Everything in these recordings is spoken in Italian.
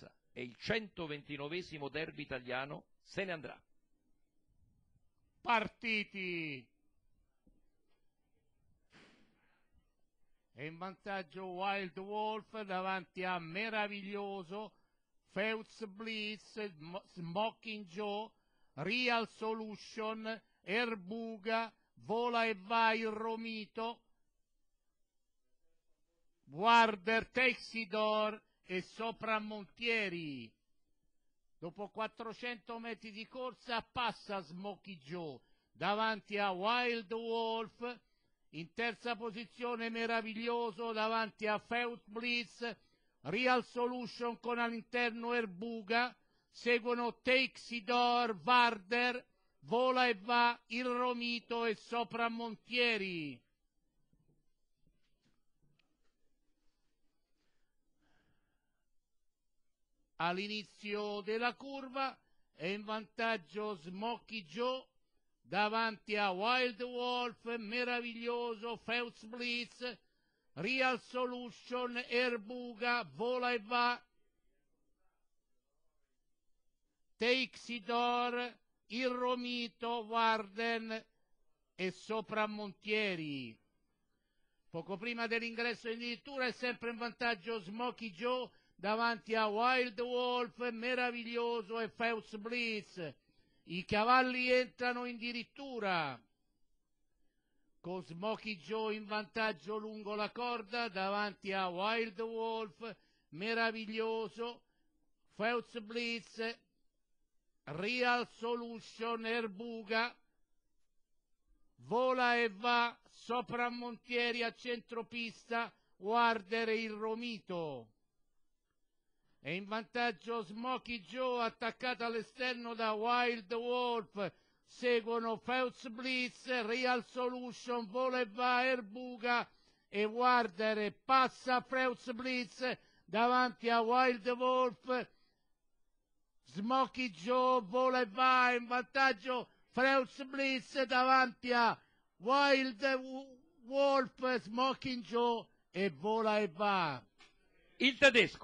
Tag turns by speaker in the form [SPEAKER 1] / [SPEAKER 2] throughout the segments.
[SPEAKER 1] Blitz e il 129esimo derby italiano se ne andrà.
[SPEAKER 2] Partiti. E in vantaggio Wild Wolf davanti a Meraviglioso, Feuz Blitz, Smoking Joe, Real Solution, Erbuga, Vola e va il Romito, Warder, Texidor e Sopramontieri. Dopo 400 metri di corsa passa Smoky Joe davanti a Wild Wolf, in terza posizione Meraviglioso davanti a Feuz Blitz, Real Solution con all'interno Erbuga, seguono Texidor, Warder, Vola e va il Romito e Sopramontieri. All'inizio della curva è in vantaggio Smoky Joe davanti a Wild Wolf, Meraviglioso, Feuz Blitz, Real Solution, Erbuga, Vola e va, Texidor, il Romito, Warden e Sopramontieri. Poco prima dell'ingresso in dirittura è sempre in vantaggio Smoky Joe davanti a Wild Wolf, Meraviglioso e Feuz Blitz. I cavalli entrano in dirittura con Smoky Joe in vantaggio lungo la corda davanti a Wild Wolf, Meraviglioso, Feuz Blitz, Real Solution, Erbuga, Vola e va, Sopramontieri a centropista, Warder e il Romito. È in vantaggio Smoky Joe attaccato all'esterno da Wild Wolf, seguono Feuz Blitz, Real Solution, Vola e va, Erbuga e Warder. Passa Feuz Blitz davanti a Wild Wolf, Smoky Joe, Vola e va, in vantaggio Feuz Blitz davanti a Wild Wolf, Smoky Joe e Vola e va.
[SPEAKER 1] Il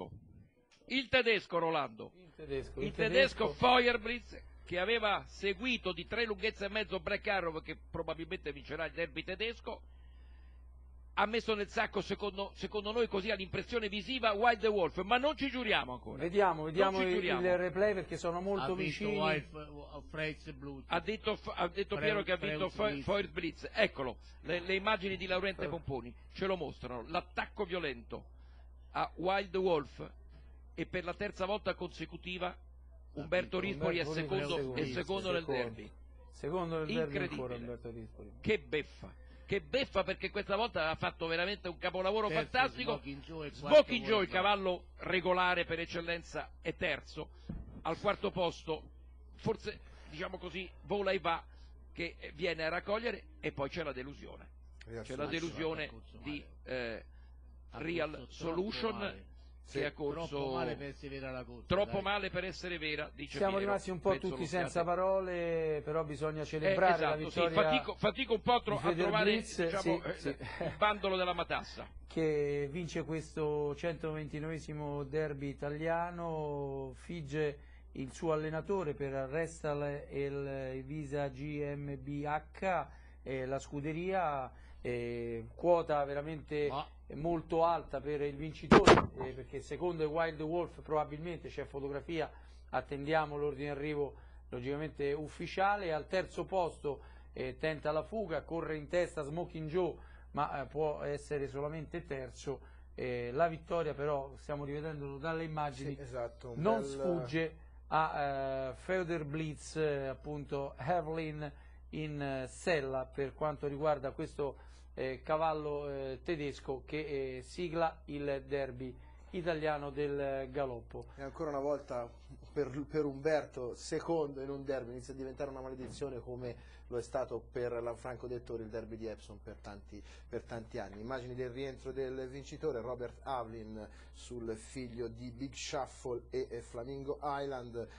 [SPEAKER 1] tedesco Rolando, il tedesco Feuerblitz, che aveva seguito di 3 lunghezze e mezzo Black Arrow, che probabilmente vincerà il derby tedesco, ha messo nel sacco, secondo noi, così all'impressione visiva, Wild Wolf, ma non ci giuriamo ancora.
[SPEAKER 3] Vediamo il replay perché sono molto vicini.
[SPEAKER 1] Ha detto Piero che ha vinto Feuerblitz. Eccolo, le immagini di Laurente Pomponi ce lo mostrano, l'attacco violento a Wild Wolf, e per la terza volta consecutiva Umberto Rispoli è secondo nel derby.
[SPEAKER 3] Secondo nel derby ancora
[SPEAKER 1] Incredibile.
[SPEAKER 3] Umberto Rispoli.
[SPEAKER 1] Che beffa, perché questa volta ha fatto veramente un capolavoro fantastico. Smoky Joe, il cavallo regolare per eccellenza, è terzo. Al quarto posto, forse diciamo così, Vola e va, che viene a raccogliere, e poi c'è la delusione. C'è la delusione di Real Solution, che ha corso troppo male per essere vera, dice
[SPEAKER 3] Siamo
[SPEAKER 1] Piero.
[SPEAKER 3] rimasti un po' tutti senza parole, però bisogna celebrare la vittoria.
[SPEAKER 1] Sì, fatico un po' a trovare il bandolo della matassa.
[SPEAKER 3] Che vince questo 129esimo derby italiano, figge il suo allenatore per Restal e il Visa GmbH, la scuderia, quota veramente molto alta per il vincitore, perché secondo il Wild Wolf probabilmente c'è fotografia, attendiamo l'ordine d'arrivo logicamente ufficiale. Al terzo posto tenta la fuga, corre in testa Smoking Joe, ma può essere solamente terzo. La vittoria però, stiamo rivedendolo dalle immagini, non sfugge a Feudor Blitz, appunto Herlin in sella per quanto riguarda questo cavallo tedesco che sigla il derby italiano del galoppo.
[SPEAKER 4] E ancora una volta per Umberto, secondo in un derby, inizia a diventare una maledizione, come lo è stato per Lanfranco Dettori il derby di Epsom per tanti anni. Immagini del rientro del vincitore, Robert Avlin sul figlio di Big Shuffle e Flamingo Island.